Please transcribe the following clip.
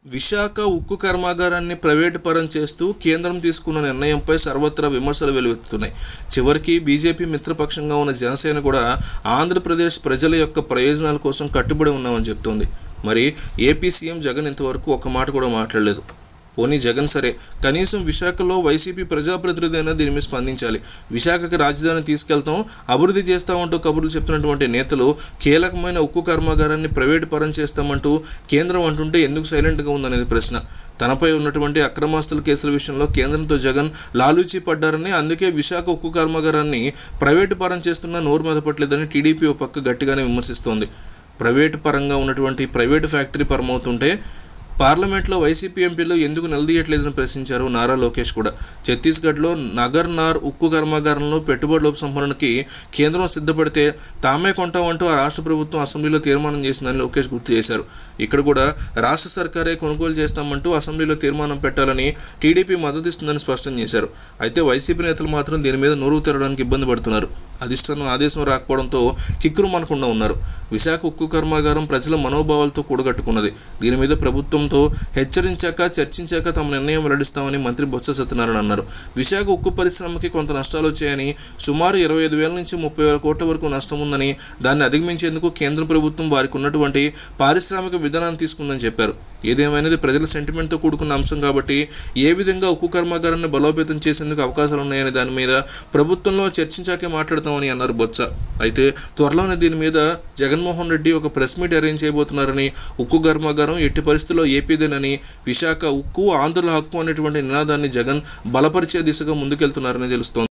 విశాఖ ఉక్కు కర్మాగారాన్ని ప్రైవేటు పరం చేస్తూ కేంద్రం తీసుకున్న నిర్ణయంపై సర్వత్రా విమర్శలు వెలువెత్తుతున్నాయి. చివరికి బీజేపీ మిత్రపక్షంగా ఉన్న జనసేన కూడా ఆంధ్రప్రదేశ్ ప్రజల యొక్క ప్రయోజనాల కోసం కట్టుబడి ఉన్నామని చెప్తోంది. మరి ఏపీ సీఎం జగన్ ఇంతవరకు ఒక్క మాట కూడా మాట్లాడలేదు. పోనీ జగన్ సరే, కనీసం విశాఖలో వైసీపీ ప్రజాప్రతినిధి అయినా దీని మీద స్పందించాలి. విశాఖకి రాజధాని తీసుకెళ్తాం, అభివృద్ధి చేస్తామంటూ కబుర్లు చెప్తున్నటువంటి నేతలు కీలకమైన ఉక్కు కర్మాగారాన్ని ప్రైవేటు పరం చేస్తామంటూ కేంద్రం అంటుంటే ఎందుకు సైలెంట్గా ఉందనేది ప్రశ్న. తనపై ఉన్నటువంటి అక్రమాస్తుల కేసుల విషయంలో కేంద్రంతో జగన్ లాలూచీ పడ్డారని, అందుకే విశాఖ ఉక్కు కర్మాగారాన్ని ప్రైవేటు పరం చేస్తున్నా నోరు మెదపట్లేదని టీడీపీ ఒక పక్క గట్టిగానే విమర్శిస్తోంది. ప్రైవేటు పరంగా ఉన్నటువంటి ప్రైవేటు ఫ్యాక్టరీ పరమవుతుంటే పార్లమెంట్లో వైసీపీ ఎంపీలు ఎందుకు నిలదీయట్లేదని ప్రశ్నించారు నారా లోకేష్ కూడా. ఛత్తీస్గఢ్లో నగర్నార్ ఉక్కు కర్మాగారంలో పెట్టుబడుల ఉపసంహరణకి కేంద్రం సిద్ధపడితే తామే కొంటామంటూ ఆ రాష్ట్ర ప్రభుత్వం అసెంబ్లీలో తీర్మానం చేసిందని లోకేష్ గుర్తు చేశారు. ఇక్కడ కూడా రాష్ట్ర సర్కారే కొనుగోలు చేస్తామంటూ అసెంబ్లీలో తీర్మానం పెట్టాలని టీడీపీ మద్దతు ఇస్తుందని స్పష్టం చేశారు. అయితే వైసీపీ నేతలు మాత్రం దీని మీద నోరు తెరవడానికి ఇబ్బంది పడుతున్నారు. అధిష్టానం ఆదేశం రాకపోవడంతో కిక్కురు మనకుండా ఉన్నారు. విశాఖ ఉక్కు కర్మాగారం ప్రజల మనోభావాలతో కూడగట్టుకున్నది. దీని మీద ప్రభుత్వంతో హెచ్చరించాక చర్చించాక తమ నిర్ణయం వెల్లడిస్తామని మంత్రి బొత్స సత్యనారాయణ అన్నారు. విశాఖ ఉక్కు పరిశ్రమకి కొంత నష్టాలు వచ్చాయని, సుమారు 25,000 నుంచి 30,000 కోట్ల వరకు నష్టం ఉందని, దాన్ని అధిగమించేందుకు కేంద్ర ప్రభుత్వం వారికి ఉన్నటువంటి పారిశ్రామిక విధానాన్ని తీసుకుందని చెప్పారు. ఏదేమైనది ప్రజల సెంటిమెంట్తో కూడుకున్న అంశం కాబట్టి ఏ విధంగా ఉక్కు కర్మాగారాన్ని బలోపేతం చేసేందుకు అవకాశాలు ఉన్నాయని దాని మీద ప్రభుత్వంలో చర్చించాకే మాట్లాడతామని అన్నారు బొత్స. అయితే త్వరలోనే దీని మీద జగన్మోహన్ రెడ్డి ఒక ప్రెస్ మీట్ అరేంజ్ చేయబోతున్నారని, ఉక్కు కర్మాగారం ఎట్టి పరిస్థితుల్లో ఏపీదేనని, విశాఖ ఉక్కు ఆంధ్రుల హక్కు అనేటువంటి నినాదాన్ని జగన్ బలపరిచే దిశగా ముందుకెళ్తున్నారని తెలుస్తోంది.